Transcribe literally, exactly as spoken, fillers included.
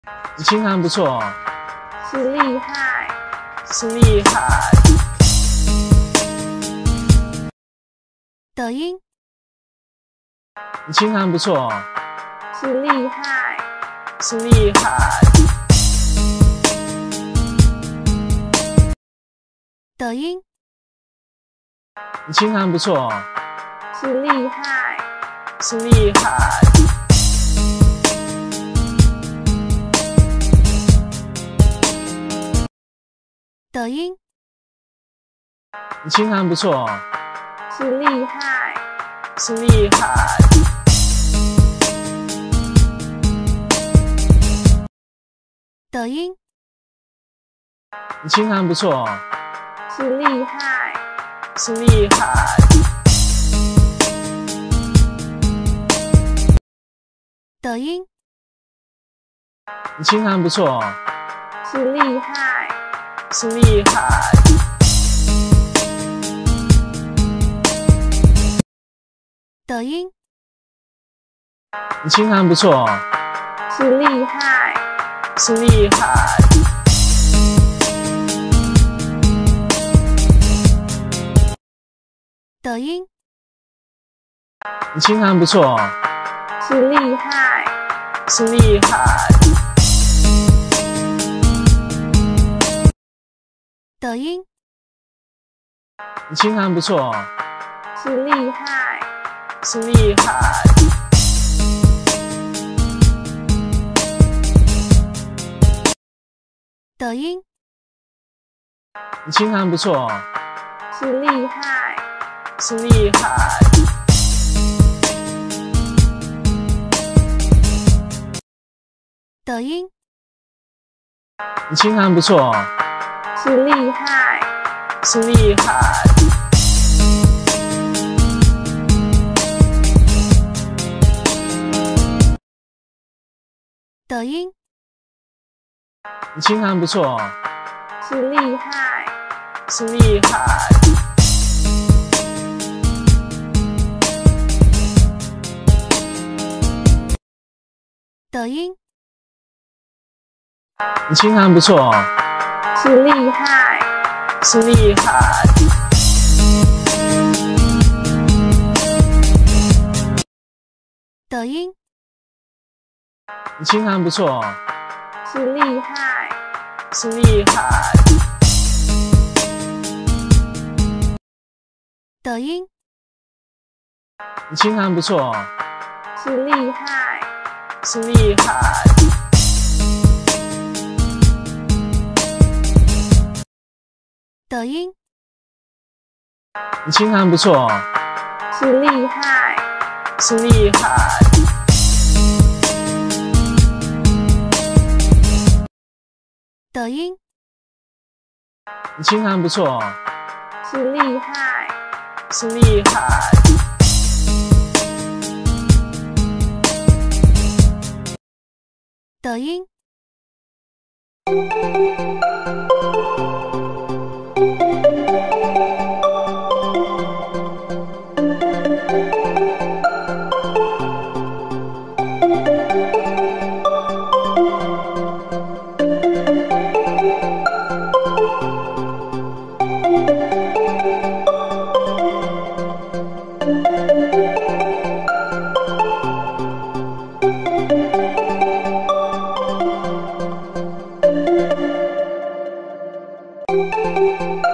你清弹不错， 是厉害， 是厉害。 抖音， 你清弹不错， 是厉害， 是厉害。 抖音， 你清弹不错， 是厉害， 是厉害。 抖音， 你清弹不错， 是厉害， 是厉害。 抖音， 你清弹不错， 是厉害， 是厉害。 抖音， 你清弹不错， 是厉害， 是厉害。 抖音， 你清弹不错， 是厉害， 是厉害。 抖音， 你清弹不错， 是厉害， 是厉害。 抖音， 你清弹不错， 是厉害， 是厉害。 抖音， 你清弹不错， 是厉害， 是厉害。 抖音， 你清弹不错， 是厉害， 是厉害。 抖音， 你清弹不错， 是厉害， 是厉害。 抖音， 你清弹不错， 是厉害， 是厉害。 抖音， 你清弹不错， 是厉害， 是厉害。 抖音， 你清弹不错， 是厉害， 是厉害。 抖音， 你清弹不错， 是厉害， 是厉害。 抖音， 你清弹不错， 是厉害， 是厉害。 抖音， 是